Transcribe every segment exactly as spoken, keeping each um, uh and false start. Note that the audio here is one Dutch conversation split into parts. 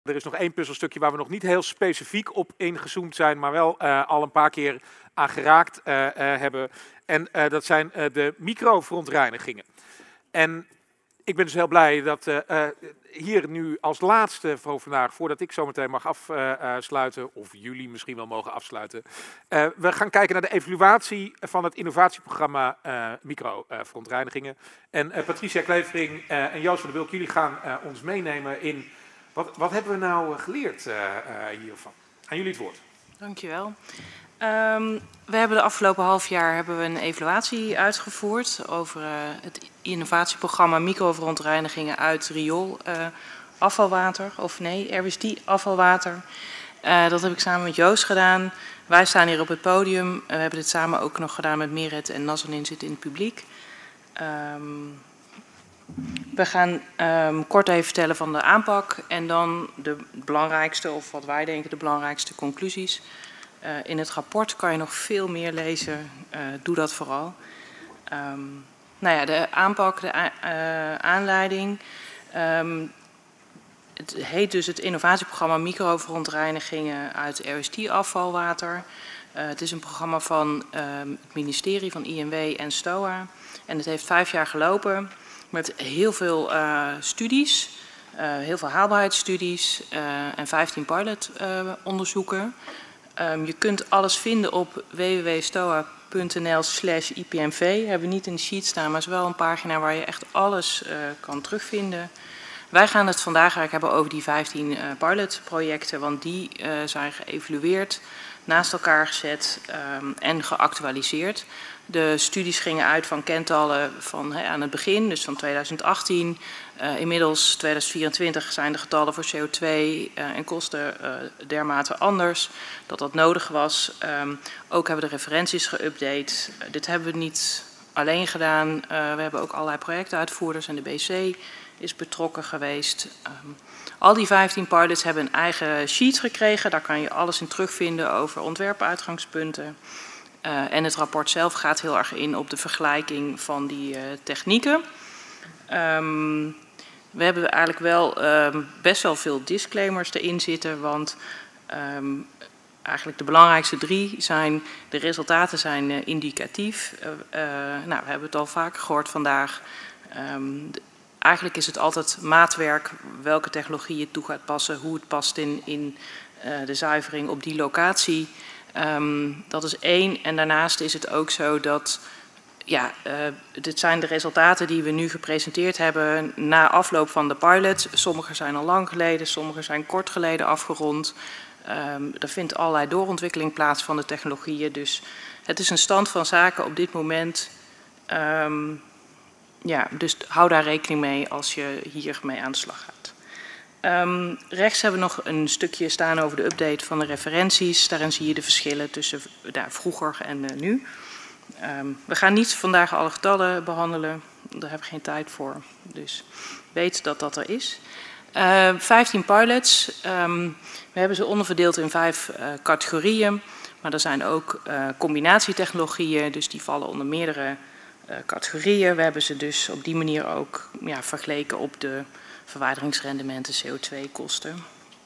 Er is nog één puzzelstukje waar we nog niet heel specifiek op ingezoomd zijn, maar wel uh, al een paar keer aan geraakt uh, uh, hebben. En uh, dat zijn uh, de microverontreinigingen. En ik ben dus heel blij dat uh, uh, hier nu als laatste voor vandaag, voordat ik zo meteen mag afsluiten, uh, of jullie misschien wel mogen afsluiten, uh, we gaan kijken naar de evaluatie van het innovatieprogramma uh, microverontreinigingen. En uh, Patricia Klevering uh, en Joost van der Bulk, jullie gaan uh, ons meenemen in wat, wat hebben we nou geleerd uh, uh, hiervan. Aan jullie het woord. Dankjewel. Um, we hebben de afgelopen half jaar hebben we een evaluatie uitgevoerd over uh, het innovatieprogramma microverontreinigingen uit riool uh, afvalwater, of nee, R W S D afvalwater. Uh, dat heb ik samen met Joost gedaan. Wij staan hier op het podium. Uh, we hebben dit samen ook nog gedaan met Meret en Nazanin zitten in het publiek. Um, we gaan um, kort even vertellen van de aanpak en dan de belangrijkste, of wat wij denken de belangrijkste conclusies. Uh, in het rapport kan je nog veel meer lezen, uh, doe dat vooral. Um, nou ja, de aanpak, de uh, aanleiding. Um, het heet dus het innovatieprogramma microverontreinigingen uit R W S D afvalwater. Uh, het is een programma van uh, het ministerie van I N W en STOA. En het heeft vijf jaar gelopen met heel veel uh, studies, uh, heel veel haalbaarheidsstudies uh, en vijftien pilotonderzoeken. Uh, um, je kunt alles vinden op w w w punt stoa punt n l slash I P M V. Hebben we niet in de sheet staan, maar het is wel een pagina waar je echt alles uh, kan terugvinden. Wij gaan het vandaag eigenlijk hebben over die vijftien uh, pilotprojecten, want die uh, zijn geëvalueerd, naast elkaar gezet um, en geactualiseerd. De studies gingen uit van kentallen van he, aan het begin, dus van tweeduizend achttien. Uh, inmiddels tweeduizend vierentwintig zijn de getallen voor C O twee uh, en kosten uh, dermate anders dat dat nodig was. Um, ook hebben we de referenties geüpdate. Uh, dit hebben we niet alleen gedaan. Uh, we hebben ook allerlei projectuitvoerders en de B C is betrokken geweest. Um, al die vijftien pilots hebben een eigen sheet gekregen. Daar kan je alles in terugvinden over ontwerpuitgangspunten. Uh, en het rapport zelf gaat heel erg in op de vergelijking van die uh, technieken. Um, we hebben eigenlijk wel um, best wel veel disclaimers erin zitten, want um, eigenlijk de belangrijkste drie zijn, de resultaten zijn uh, indicatief. Uh, uh, nou, we hebben het al vaker gehoord vandaag. Um, de, eigenlijk is het altijd maatwerk welke technologie je toe gaat passen, hoe het past in, in uh, de zuivering op die locatie. Um, dat is één. En daarnaast is het ook zo dat, ja, uh, dit zijn de resultaten die we nu gepresenteerd hebben na afloop van de pilot. Sommige zijn al lang geleden, sommige zijn kort geleden afgerond. Um, er vindt allerlei doorontwikkeling plaats van de technologieën. Dus het is een stand van zaken op dit moment. Um, ja, dus hou daar rekening mee als je hiermee aan de slag gaat. Um, rechts hebben we nog een stukje staan over de update van de referenties. Daarin zie je de verschillen tussen nou, vroeger en uh, nu. Um, we gaan niet vandaag alle getallen behandelen. Daar heb ik geen tijd voor. Dus weet dat dat er is. Uh, vijftien pilots. Um, we hebben ze onderverdeeld in vijf uh, categorieën. Maar er zijn ook uh, combinatietechnologieën. Dus die vallen onder meerdere uh, categorieën. We hebben ze dus op die manier ook ja, vergeleken op de verwijderingsrendementen, C O twee kosten.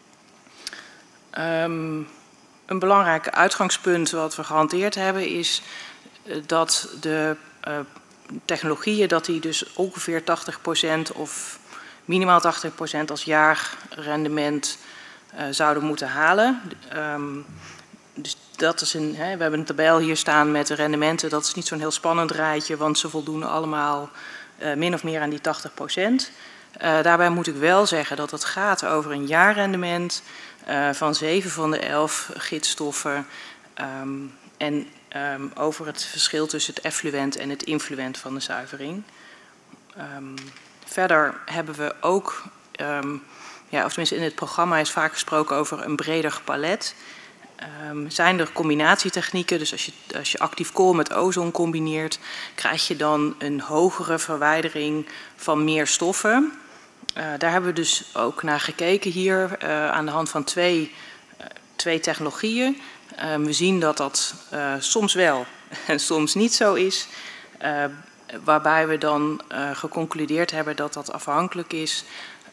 Um, een belangrijk uitgangspunt wat we gehanteerd hebben is uh, dat de uh, technologieën dat die dus ongeveer tachtig procent of minimaal tachtig procent als jaarrendement uh, zouden moeten halen. Um, dus dat is een, hè, we hebben een tabel hier staan met de rendementen. Dat is niet zo'n heel spannend rijtje, want ze voldoen allemaal uh, min of meer aan die tachtig procent. Uh, daarbij moet ik wel zeggen dat het gaat over een jaarrendement uh, van zeven van de elf gidsstoffen um, en um, over het verschil tussen het effluent en het influent van de zuivering. Um, verder hebben we ook, um, ja, of tenminste in het programma is vaak gesproken over een breder palet. Um, zijn er combinatietechnieken, dus als je, als je actief kool met ozon combineert, krijg je dan een hogere verwijdering van meer stoffen. Uh, daar hebben we dus ook naar gekeken hier uh, aan de hand van twee, uh, twee technologieën. Uh, we zien dat dat uh, soms wel en soms niet zo is. Uh, waarbij we dan uh, geconcludeerd hebben dat dat afhankelijk is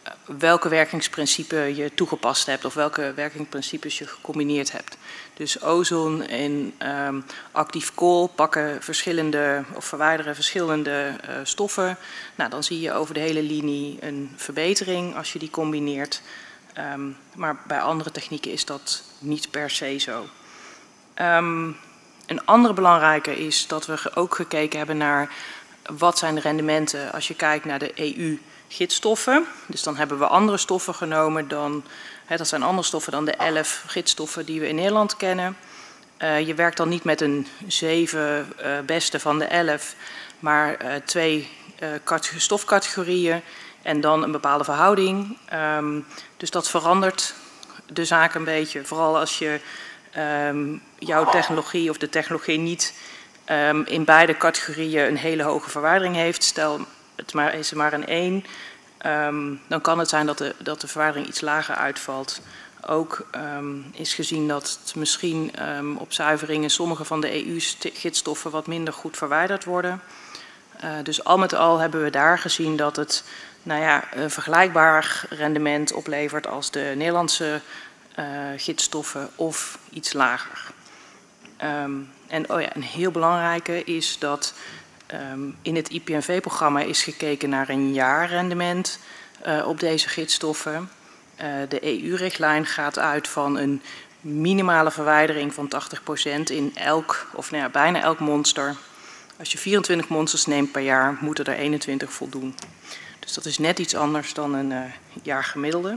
welke werkingsprincipe je toegepast hebt of welke werkingsprincipes je gecombineerd hebt. Dus ozon en um, actief kool pakken verschillende of verwijderen verschillende uh, stoffen. Nou, dan zie je over de hele linie een verbetering als je die combineert. Um, maar bij andere technieken is dat niet per se zo. Um, een andere belangrijke is dat we ook gekeken hebben naar wat zijn de rendementen als je kijkt naar de E U-gidsstoffen. Dus dan hebben we andere stoffen genomen dan, hè, dat zijn andere stoffen dan de elf gidsstoffen die we in Nederland kennen. Uh, je werkt dan niet met een zeven uh, beste van de elf, maar uh, twee uh, stofcategorieën en dan een bepaalde verhouding. Um, dus dat verandert de zaak een beetje, vooral als je um, jouw technologie of de technologie niet um, in beide categorieën een hele hoge verwijdering heeft. Stel, het maar, is er maar een één, um, dan kan het zijn dat de, dat de verwijdering iets lager uitvalt. Ook um, is gezien dat het misschien um, op zuiveringen sommige van de E U-gidsstoffen wat minder goed verwijderd worden. Uh, dus al met al hebben we daar gezien dat het nou ja, een vergelijkbaar rendement oplevert als de Nederlandse uh, gidsstoffen of iets lager. Um, en oh ja, een heel belangrijke is dat um, in het I P N V-programma is gekeken naar een jaarrendement uh, op deze gidsstoffen. Uh, de E U-richtlijn gaat uit van een minimale verwijdering van tachtig procent in elk, of nou ja, bijna elk monster. Als je vierentwintig monsters neemt per jaar, moeten er eenentwintig voldoen. Dus dat is net iets anders dan een uh, jaargemiddelde.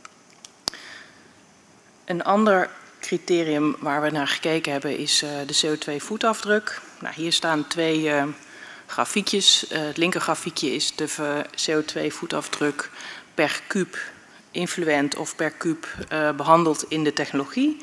Een ander criterium waar we naar gekeken hebben is uh, de C O twee voetafdruk. Nou, hier staan twee uh, grafiekjes. Uh, het linker grafiekje is de C O twee voetafdruk per kuub influent of per kuub uh, behandeld in de technologie.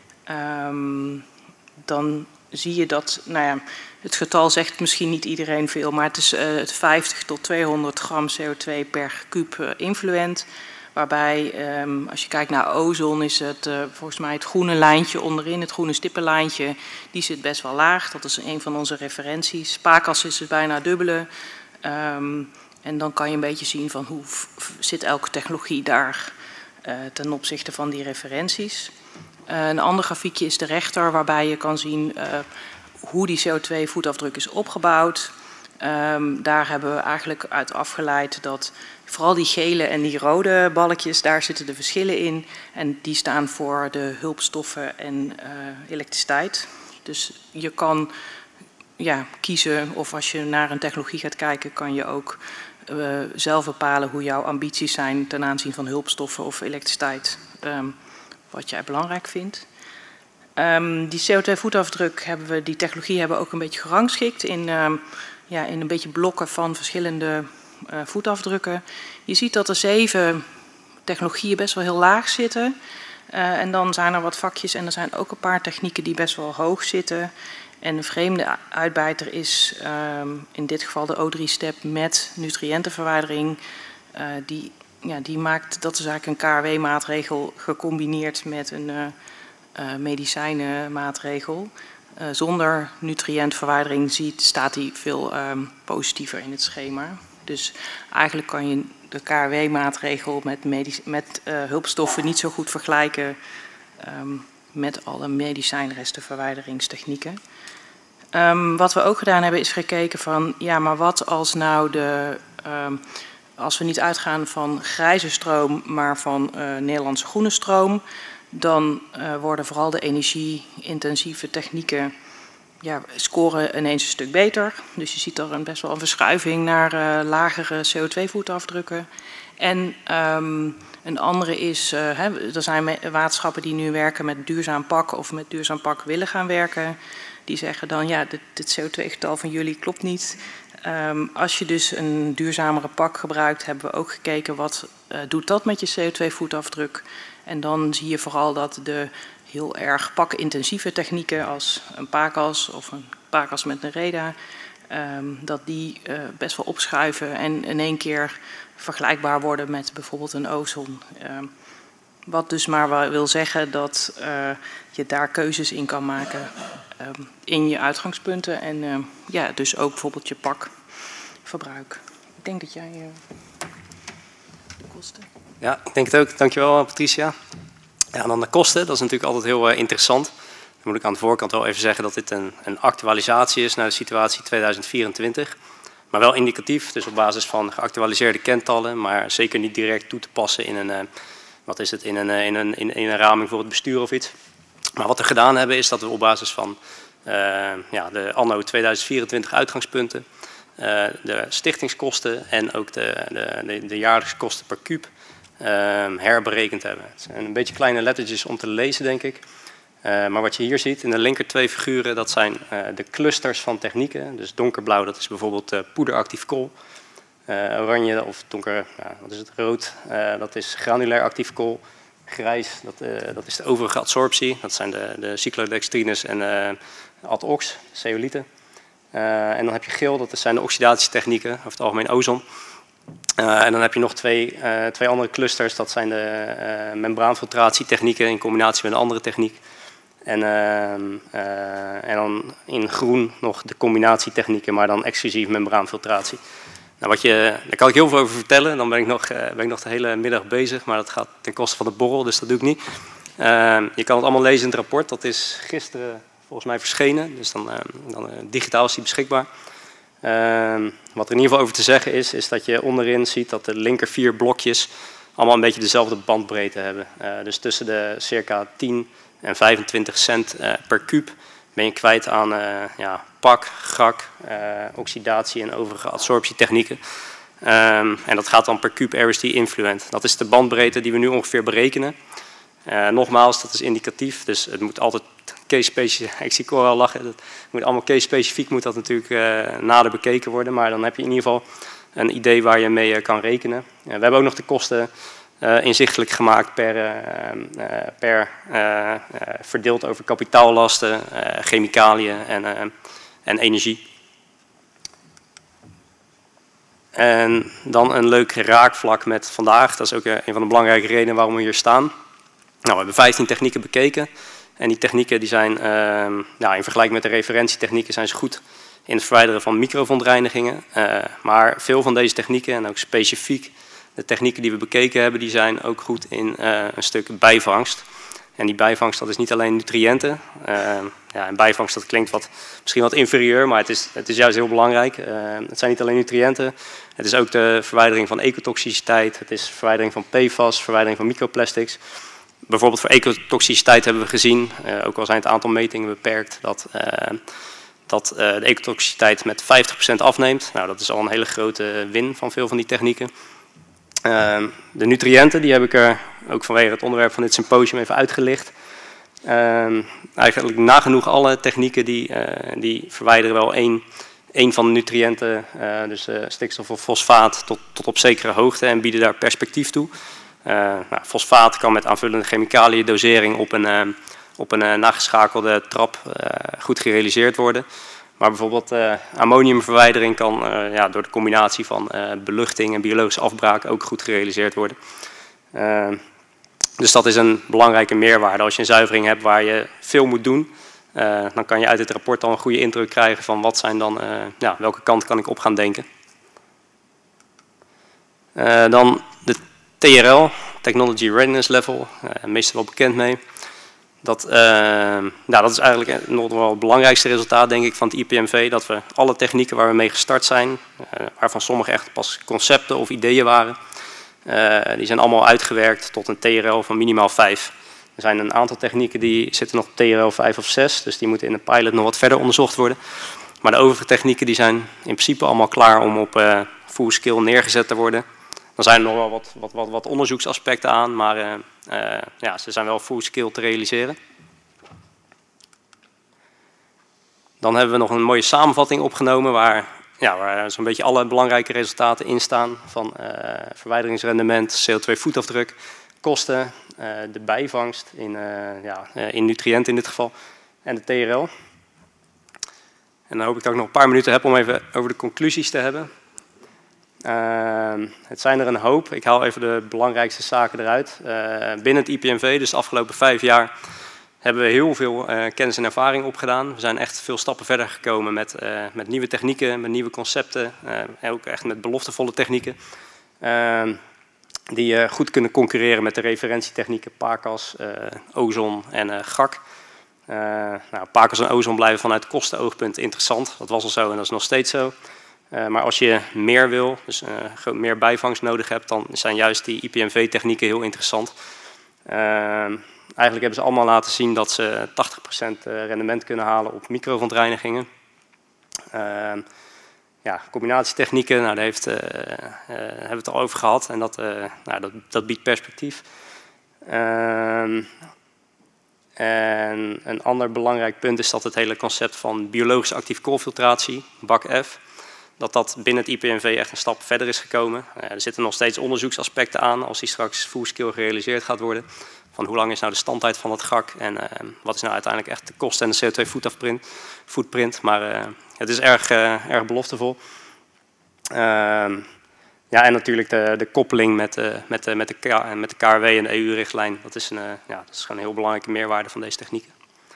Um, dan zie je dat, nou ja, het getal zegt misschien niet iedereen veel, maar het is uh, het vijftig tot tweehonderd gram C O twee per kuub uh, influent. Waarbij, um, als je kijkt naar ozon, is het uh, volgens mij het groene lijntje onderin, het groene stippenlijntje, die zit best wel laag. Dat is een van onze referenties. Pakas is het bijna dubbele. Um, en dan kan je een beetje zien van hoe zit elke technologie daar uh, ten opzichte van die referenties. Uh, een ander grafiekje is de rechter, waarbij je kan zien uh, hoe die C O twee voetafdruk is opgebouwd. Um, daar hebben we eigenlijk uit afgeleid dat vooral die gele en die rode balkjes, daar zitten de verschillen in. En die staan voor de hulpstoffen en uh, elektriciteit. Dus je kan ja, kiezen, of als je naar een technologie gaat kijken, kan je ook uh, zelf bepalen hoe jouw ambities zijn ten aanzien van hulpstoffen of elektriciteit. Um, wat jij belangrijk vindt. Um, die C O twee voetafdruk hebben we, die technologie hebben we ook een beetje gerangschikt in, um, ja, in een beetje blokken van verschillende uh, voetafdrukken. Je ziet dat er zeven technologieën best wel heel laag zitten. Uh, en dan zijn er wat vakjes en er zijn ook een paar technieken die best wel hoog zitten. En een vreemde uitbijter is um, in dit geval de O drie step met nutriëntenverwijdering. Uh, die Ja, die maakt, dat is eigenlijk een K R W-maatregel gecombineerd met een uh, uh, medicijnenmaatregel. Uh, zonder nutriëntverwijdering ziet, staat die veel um, positiever in het schema. Dus eigenlijk kan je de K R W-maatregel met, met uh, hulpstoffen niet zo goed vergelijken um, met alle medicijnrestenverwijderingstechnieken. Um, wat we ook gedaan hebben is gekeken van, ja, maar wat als nou de... Um, Als we niet uitgaan van grijze stroom, maar van uh, Nederlandse groene stroom, dan uh, worden vooral de energie-intensieve technieken ja, scoren ineens een stuk beter. Dus je ziet er een, best wel een verschuiving naar uh, lagere C O twee voetafdrukken. En um, een andere is, uh, hè, er zijn waterschappen die nu werken met duurzaam pak of met duurzaam pak willen gaan werken. Die zeggen dan, ja, dit, dit C O twee getal van jullie klopt niet. Um, als je dus een duurzamere pak gebruikt, hebben we ook gekeken wat uh, doet dat met je C O twee voetafdruk. En dan zie je vooral dat de heel erg pakintensieve technieken als een pakas of een pakas met een reda, um, dat die uh, best wel opschuiven en in één keer vergelijkbaar worden met bijvoorbeeld een ozon. Um, wat dus maar wil zeggen dat uh, je daar keuzes in kan maken um, in je uitgangspunten en uh, ja, dus ook bijvoorbeeld je pakverbruik. Ik denk dat jij... Uh... kosten. Ja, ik denk het ook. Dankjewel, Patricia. Ja, en dan de kosten, dat is natuurlijk altijd heel uh, interessant. Dan moet ik aan de voorkant wel even zeggen dat dit een, een actualisatie is naar de situatie tweeduizend vierentwintig. Maar wel indicatief, dus op basis van geactualiseerde kentallen, maar zeker niet direct toe te passen in een, uh, wat is het, in een, uh, in een, in, in een raming voor het bestuur of iets. Maar wat we gedaan hebben is dat we op basis van uh, ja, de anno tweeduizend vierentwintig uitgangspunten, uh, de stichtingskosten en ook de, de, de, de jaarlijkse kosten per kuub uh, herberekend hebben. Het zijn een beetje kleine lettertjes om te lezen, denk ik. Uh, maar wat je hier ziet in de linker twee figuren, dat zijn uh, de clusters van technieken. Dus donkerblauw, dat is bijvoorbeeld uh, poederactief kool. Uh, oranje of donker, ja, wat is het, rood, uh, dat is granulair actief kool. Grijs, dat, uh, dat is de overige adsorptie. Dat zijn de, de cyclodextrines en uh, ad-ox, zeolieten. Uh, en dan heb je geel, dat zijn de oxidatietechnieken, over het algemeen ozon. Uh, en dan heb je nog twee, uh, twee andere clusters, dat zijn de uh, membraanfiltratietechnieken in combinatie met een andere techniek. En, uh, uh, en dan in groen nog de combinatietechnieken, maar dan exclusief membraanfiltratie. Nou, wat je, daar kan ik heel veel over vertellen, dan ben ik, nog, uh, ben ik nog de hele middag bezig, maar dat gaat ten koste van de borrel, dus dat doe ik niet. Uh, je kan het allemaal lezen in het rapport, dat is gisteren volgens mij verschenen, dus dan, uh, dan uh, digitaal is die beschikbaar. Uh, wat er in ieder geval over te zeggen is, is dat je onderin ziet dat de linker vier blokjes allemaal een beetje dezelfde bandbreedte hebben. Uh, dus tussen de circa tien en vijfentwintig cent uh, per kuub ben je kwijt aan uh, ja, pak, grak, uh, oxidatie en overige adsorptietechnieken. Um, en dat gaat dan per kuub R S D influent. Dat is de bandbreedte die we nu ongeveer berekenen. Uh, nogmaals, dat is indicatief, dus het moet altijd case-specifiek, ik zie Cor al lachen, dat moet allemaal case-specifiek moet dat natuurlijk uh, nader bekeken worden, maar dan heb je in ieder geval een idee waar je mee uh, kan rekenen. Uh, we hebben ook nog de kosten uh, inzichtelijk gemaakt per, uh, uh, per uh, uh, verdeeld over kapitaallasten, uh, chemicaliën en, uh, en energie. En dan een leuk raakvlak met vandaag, dat is ook uh, een van de belangrijke redenen waarom we hier staan. Nou, we hebben vijftien technieken bekeken. En die technieken die zijn, uh, ja, in vergelijking met de referentietechnieken, zijn ze goed in het verwijderen van microverontreinigingen. Uh, maar veel van deze technieken, en ook specifiek de technieken die we bekeken hebben, die zijn ook goed in uh, een stuk bijvangst. En die bijvangst, dat is niet alleen nutriënten. Uh, ja, en bijvangst, dat klinkt wat, misschien wat inferieur, maar het is, het is juist heel belangrijk. Uh, het zijn niet alleen nutriënten, het is ook de verwijdering van ecotoxiciteit, het is verwijdering van P F A S, verwijdering van microplastics. Bijvoorbeeld voor ecotoxiciteit hebben we gezien, uh, ook al zijn het aantal metingen beperkt, dat, uh, dat uh, de ecotoxiciteit met vijftig procent afneemt. Nou, dat is al een hele grote win van veel van die technieken. Uh, de nutriënten, die heb ik er ook vanwege het onderwerp van dit symposium even uitgelicht. Uh, eigenlijk nagenoeg alle technieken die, uh, die verwijderen wel één, één van de nutriënten, uh, dus uh, stikstof of fosfaat, tot, tot op zekere hoogte en bieden daar perspectief toe. Uh, nou, fosfaat kan met aanvullende chemicaliën dosering op een, uh, op een uh, nageschakelde trap uh, goed gerealiseerd worden. Maar bijvoorbeeld uh, ammoniumverwijdering kan uh, ja, door de combinatie van uh, beluchting en biologische afbraak ook goed gerealiseerd worden. Uh, dus dat is een belangrijke meerwaarde. Als je een zuivering hebt waar je veel moet doen, uh, dan kan je uit het rapport al een goede indruk krijgen van wat zijn dan, uh, ja, welke kant kan ik op gaan denken. Uh, dan de T R L, Technology Readiness Level, uh, meestal wel bekend mee. Dat, uh, nou, dat is eigenlijk nog wel het belangrijkste resultaat, denk ik, van het I P M V. Dat we alle technieken waar we mee gestart zijn, uh, waarvan sommige echt pas concepten of ideeën waren, uh, die zijn allemaal uitgewerkt tot een T R L van minimaal vijf. Er zijn een aantal technieken die zitten nog op T R L vijf of zes, dus die moeten in de pilot nog wat verder onderzocht worden. Maar de overige technieken die zijn in principe allemaal klaar om op uh, full scale neergezet te worden. Dan zijn er nog wel wat, wat, wat, wat onderzoeksaspecten aan, maar uh, uh, ja, ze zijn wel full scale te realiseren. Dan hebben we nog een mooie samenvatting opgenomen waar, ja, waar zo'n beetje alle belangrijke resultaten in staan. Van uh, verwijderingsrendement, C O twee voetafdruk, kosten, uh, de bijvangst in, uh, ja, in nutriënten in dit geval en de T R L. En dan hoop ik dat ik nog een paar minuten heb om even over de conclusies te hebben. Uh, het zijn er een hoop. Ik haal even de belangrijkste zaken eruit. Uh, binnen het I P M V, dus de afgelopen vijf jaar, hebben we heel veel uh, kennis en ervaring opgedaan. We zijn echt veel stappen verder gekomen met, uh, met nieuwe technieken, met nieuwe concepten. Uh, en ook echt met beloftevolle technieken. Uh, die uh, goed kunnen concurreren met de referentietechnieken PACAS, uh, ozon en uh, G A C. Uh, nou, PACAS en ozon blijven vanuit kostenoogpunt interessant. Dat was al zo en dat is nog steeds zo. Uh, maar als je meer wil, dus uh, meer bijvangst nodig hebt, dan zijn juist die I P M V-technieken heel interessant. Uh, eigenlijk hebben ze allemaal laten zien dat ze tachtig procent rendement kunnen halen op microverontreinigingen. Uh, ja, combinatietechnieken, nou, daar heeft, uh, uh, hebben we het al over gehad en dat, uh, nou, dat, dat biedt perspectief. Uh, en een ander belangrijk punt is dat het hele concept van biologisch actief koolfiltratie, B A C F, dat dat binnen het I P M V echt een stap verder is gekomen. Uh, er zitten nog steeds onderzoeksaspecten aan als die straks full-scale gerealiseerd gaat worden. Van hoe lang is nou de standtijd van het G A C en uh, wat is nou uiteindelijk echt de kosten en de C O twee footprint. footprint. Maar uh, het is erg, uh, erg beloftevol. Uh, ja, en natuurlijk de, de koppeling met, uh, met, uh, met, de K, met de K R W en de E U-richtlijn. Dat, is een, uh, ja, dat is gewoon een heel belangrijke meerwaarde van deze technieken.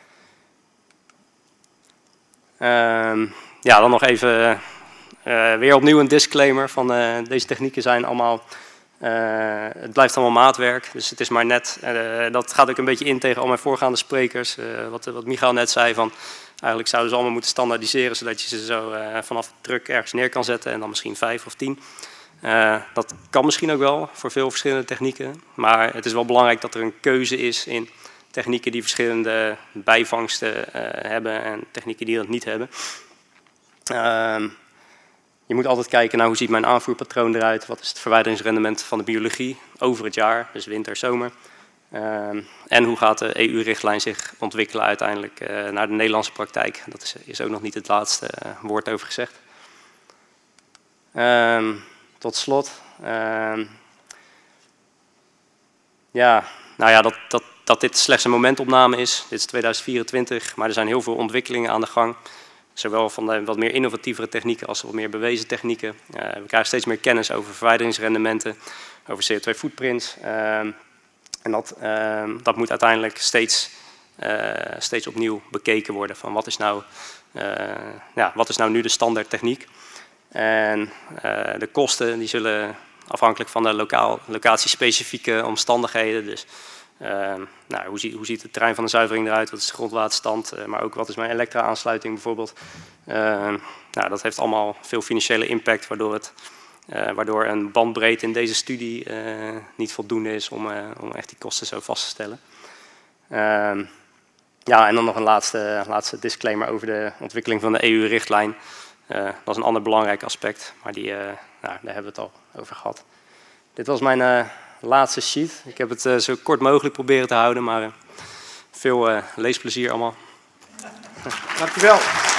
Uh, ja, dan nog even uh, weer opnieuw een disclaimer van uh, deze technieken zijn allemaal... Uh, het blijft allemaal maatwerk, dus het is maar net, uh, dat gaat ook een beetje in tegen al mijn voorgaande sprekers, uh, wat, wat Michael net zei, van eigenlijk zouden ze allemaal moeten standaardiseren, zodat je ze zo uh, vanaf het truck ergens neer kan zetten en dan misschien vijf of tien. Uh, dat kan misschien ook wel voor veel verschillende technieken, maar het is wel belangrijk dat er een keuze is in technieken die verschillende bijvangsten uh, hebben en technieken die dat niet hebben. Uh, Je moet altijd kijken naar hoe ziet mijn aanvoerpatroon eruit, wat is het verwijderingsrendement van de biologie over het jaar, dus winter, zomer. Uh, en hoe gaat de E U-richtlijn zich ontwikkelen uiteindelijk uh, naar de Nederlandse praktijk. Dat is, is ook nog niet het laatste uh, woord over gezegd. Uh, tot slot. Uh, ja, nou ja, dat, dat, dat dit slechts een momentopname is. Dit is tweeduizend vierentwintig, maar er zijn heel veel ontwikkelingen aan de gang. Zowel van de wat meer innovatievere technieken als de wat meer bewezen technieken. Uh, we krijgen steeds meer kennis over verwijderingsrendementen, over C O twee footprints. Uh, en dat, uh, dat moet uiteindelijk steeds, uh, steeds opnieuw bekeken worden. Van wat is nou, uh, ja, wat is nou nu de standaard techniek? En uh, de kosten die zullen afhankelijk van de lokaal, locatiespecifieke omstandigheden. Dus, Uh, nou, hoe, zie, hoe ziet het terrein van de zuivering eruit, wat is de grondwaterstand, uh, maar ook wat is mijn elektra-aansluiting bijvoorbeeld. Uh, nou, dat heeft allemaal veel financiële impact, waardoor, het, uh, waardoor een bandbreedte in deze studie uh, niet voldoende is om, uh, om echt die kosten zo vast te stellen. Uh, ja, en dan nog een laatste, laatste disclaimer over de ontwikkeling van de E U-richtlijn. Uh, dat is een ander belangrijk aspect, maar die, uh, nou, daar hebben we het al over gehad. Dit was mijn... Uh, laatste sheet. Ik heb het uh, zo kort mogelijk proberen te houden, maar uh, veel uh, leesplezier allemaal. Dankjewel.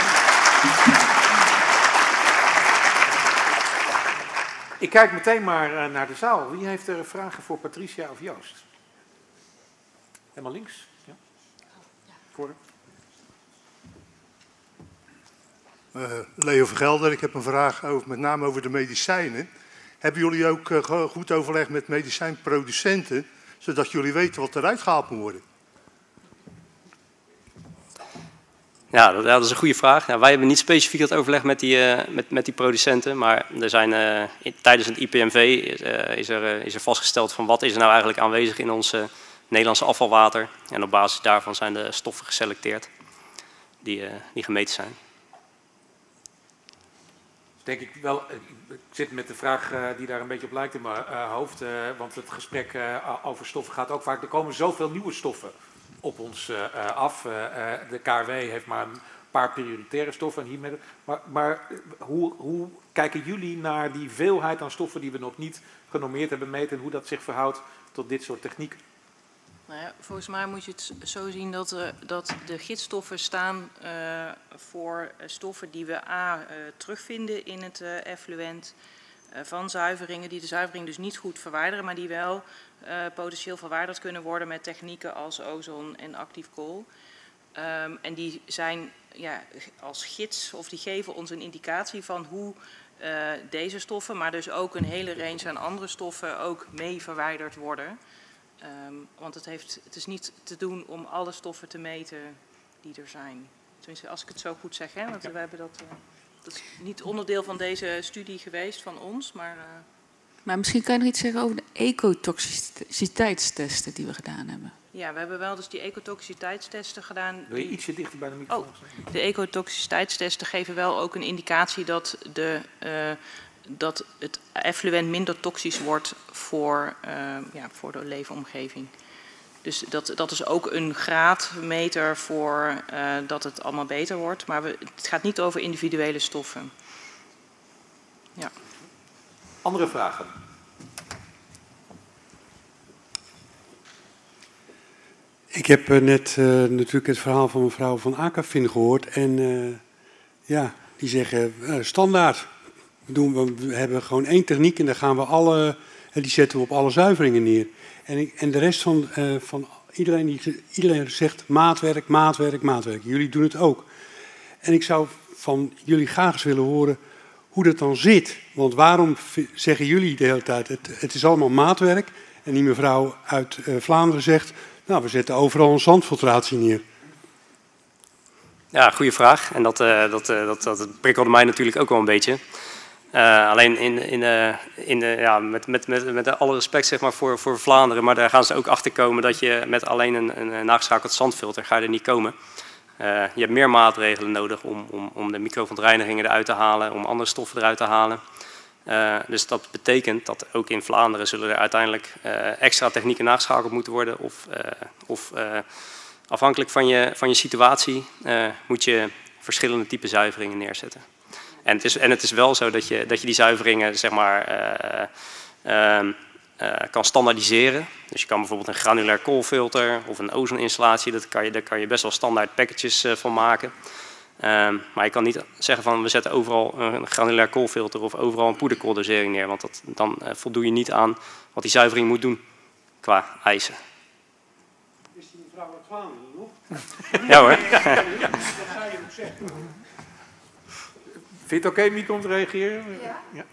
Ik kijk meteen maar uh, naar de zaal. Wie heeft er vragen voor Patricia of Joost? Helemaal links. Ja. Voor. Uh, Leo Vergelder, ik heb een vraag over, met name over de medicijnen. Hebben jullie ook uh, goed overleg met medicijnproducenten, zodat jullie weten wat eruit gehaald moet worden? Ja, dat, dat is een goede vraag. Ja, wij hebben niet specifiek dat overleg met die, uh, met, met die producenten, maar er zijn, uh, in, tijdens het I P M V is, uh, is, er, uh, is er vastgesteld van wat is er nou eigenlijk aanwezig in ons uh, Nederlandse afvalwater. En op basis daarvan zijn de stoffen geselecteerd die, uh, die gemeten zijn. Denk ik wel, ik zit met de vraag uh, die daar een beetje op lijkt in mijn uh, hoofd, uh, want het gesprek uh, over stoffen gaat ook vaak, er komen zoveel nieuwe stoffen op ons uh, af. Uh, de K R W heeft maar een paar prioritaire stoffen. En hiermee, maar maar hoe, hoe kijken jullie naar die veelheid aan stoffen die we nog niet genormeerd hebben meten en hoe dat zich verhoudt tot dit soort technieken? Nou ja, volgens mij moet je het zo zien dat, uh, dat de gidsstoffen staan uh, voor stoffen die we a, uh, terugvinden in het uh, effluent uh, van zuiveringen, die de zuivering dus niet goed verwijderen, maar die wel uh, potentieel verwijderd kunnen worden met technieken als ozon en actief kool. Um, en die zijn ja, als gids, of die geven ons een indicatie van hoe uh, deze stoffen, maar dus ook een hele range aan andere stoffen ook mee verwijderd worden. Um, want het, heeft, het is niet te doen om alle stoffen te meten die er zijn. Tenminste, als ik het zo goed zeg, hè? Want ja. we hebben dat, uh, dat is niet onderdeel van deze studie geweest van ons, maar... Uh... Maar misschien kan je nog iets zeggen over de ecotoxiciteitstesten die we gedaan hebben? Ja, we hebben wel dus die ecotoxiciteitstesten gedaan. Wil je ietsje dichter bij de microfoon? Oh, de ecotoxiciteitstesten geven wel ook een indicatie dat, de, uh, dat het effluent minder toxisch wordt voor, uh, ja, voor de leefomgeving. Dus dat, dat is ook een graadmeter voor uh, dat het allemaal beter wordt. Maar we, het gaat niet over individuele stoffen. Ja. Andere vragen? Ik heb uh, net uh, natuurlijk het verhaal van mevrouw van Akafin gehoord. En uh, ja, die zeggen uh, standaard. We, doen, we hebben gewoon één techniek en daar gaan we alle, uh, die zetten we op alle zuiveringen neer. En, ik, en de rest van, uh, van iedereen, die, iedereen zegt maatwerk, maatwerk, maatwerk. Jullie doen het ook. En ik zou van jullie graag eens willen horen hoe dat dan zit. Want waarom zeggen jullie de hele tijd, het, het is allemaal maatwerk. En die mevrouw uit uh, Vlaanderen zegt, nou, we zetten overal een zandfiltratie neer. Ja, goede vraag. En dat, uh, dat, uh, dat, dat prikkelde mij natuurlijk ook wel een beetje. Uh, alleen in, in, uh, in, uh, ja, met, met, met, met alle respect zeg maar, voor, voor Vlaanderen, maar daar gaan ze ook achter komen dat je met alleen een, een, een nageschakeld zandfilter ga je er niet komen. Uh, je hebt meer maatregelen nodig om, om, om de microverontreinigingen eruit te halen, om andere stoffen eruit te halen. Uh, dus dat betekent dat ook in Vlaanderen zullen er uiteindelijk uh, extra technieken nageschakeld moeten worden. Of, uh, of uh, afhankelijk van je, van je situatie uh, moet je verschillende typen zuiveringen neerzetten. En het is, en het is wel zo dat je, dat je die zuiveringen zeg maar, uh, uh, uh, kan standaardiseren. Dus je kan bijvoorbeeld een granulair koolfilter of een ozoninstallatie, dat kan je, daar kan je best wel standaard packages uh, van maken. Um, maar je kan niet zeggen van we zetten overal een granulair koolfilter of overal een poederkooldosering neer. Want dat, dan uh, voldoe je niet aan wat die zuivering moet doen qua eisen. Is die mevrouw uit Vlaanderen nog? Ja hoor. Ja. Dat zou je ook zeggen. Vind je het oké, Mieke, om te reageren? Ja. Ja.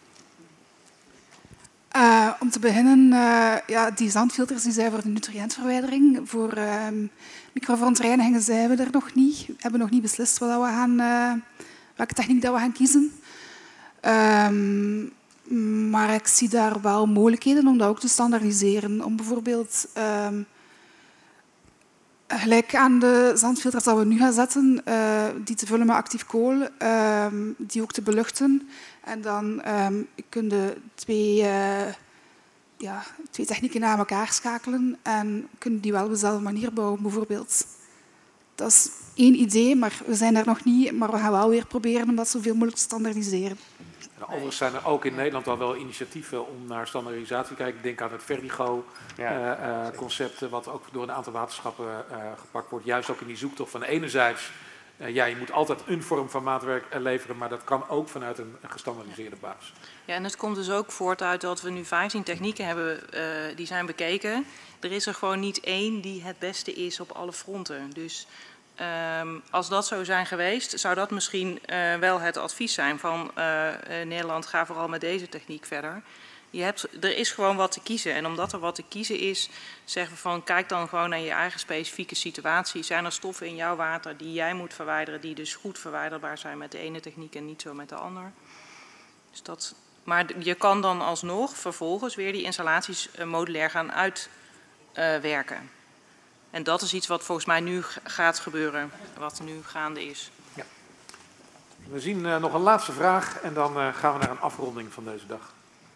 Uh, om te beginnen, uh, ja, die zandfilters die zijn voor de nutriëntverwijdering. Voor uh, microverontreinigingen zijn we er nog niet. We hebben nog niet beslist wat we gaan, uh, welke techniek dat we gaan kiezen. Um, maar ik zie daar wel mogelijkheden om dat ook te standaardiseren. Om bijvoorbeeld um, gelijk aan de zandfilters dat we nu gaan zetten, uh, die te vullen met actief kool, uh, die ook te beluchten. En dan um, kun je twee, uh, ja, twee technieken naar elkaar schakelen en kun die wel op dezelfde manier bouwen, bijvoorbeeld. Dat is één idee, maar we zijn daar nog niet. Maar we gaan wel weer proberen om dat zoveel mogelijk te standaardiseren. En overigens zijn er ook in Nederland al wel initiatieven om naar standaardisatie te kijken. Ik denk aan het Verdigo-concept, ja. uh, uh, wat ook door een aantal waterschappen uh, gepakt wordt. Juist ook in die zoektocht van enerzijds, uh, ja, je moet altijd een vorm van maatwerk uh, leveren, maar dat kan ook vanuit een, een gestandaardiseerde basis. Ja, en het komt dus ook voort uit dat we nu vijftien technieken hebben, uh, die zijn bekeken. Er is er gewoon niet één die het beste is op alle fronten. Dus Um, als dat zo zijn geweest, zou dat misschien uh, wel het advies zijn van uh, uh, Nederland, ga vooral met deze techniek verder. Je hebt, er is gewoon wat te kiezen en omdat er wat te kiezen is, zeggen we van kijk dan gewoon naar je eigen specifieke situatie. Zijn er stoffen in jouw water die jij moet verwijderen, die dus goed verwijderbaar zijn met de ene techniek en niet zo met de ander. Dus dat, maar je kan dan alsnog vervolgens weer die installaties uh, modulair gaan uitwerken. Uh, En dat is iets wat volgens mij nu gaat gebeuren, wat nu gaande is. Ja. We zien uh, nog een laatste vraag en dan uh, gaan we naar een afronding van deze dag.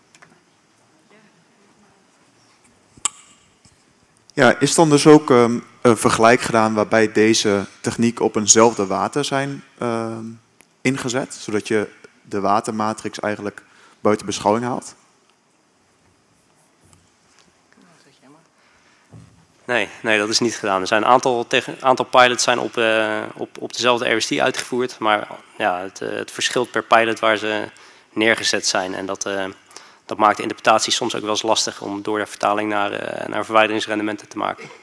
Ja, is dan dus ook um, een vergelijk gedaan waarbij deze techniek op eenzelfde water zijn uh, ingezet, zodat je de watermatrix eigenlijk buiten beschouwing haalt? Nee, nee, dat is niet gedaan. Er zijn een aantal, aantal pilots zijn op, uh, op, op dezelfde R S T uitgevoerd, maar ja, het, uh, het verschilt per pilot waar ze neergezet zijn. En dat, uh, dat maakt de interpretatie soms ook wel eens lastig om door de vertaling naar, uh, naar verwijderingsrendementen te maken. Oké.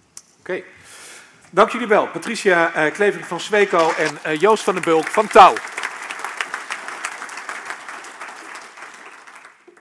Okay. Dank jullie wel. Patricia uh, Klevering van Sweco en uh, Joost van den Bulk van Touw.